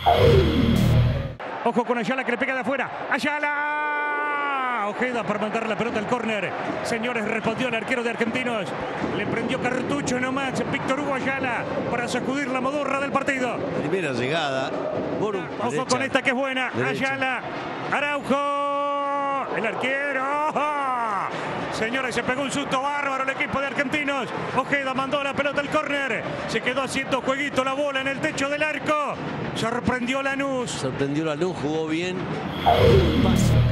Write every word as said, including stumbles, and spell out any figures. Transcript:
Ojo con Ayala que le pega de afuera. ¡Ayala! Ojeda para mandar la pelota al córner. Señores, respondió el arquero de Argentinos. Le prendió cartucho nomás Víctor Hugo Ayala para sacudir la modorra del partido. Primera llegada. Por un Ojo derecha, con esta que es buena. derecha. Ayala. Araujo. El arquero. Señores, se pegó un susto bárbaro el equipo de Argentinos. Ojeda mandó la pelota al córner. Se quedó haciendo jueguito la bola en el techo del arco. Sorprendió Lanús. Sorprendió Lanús, jugó bien. Pase.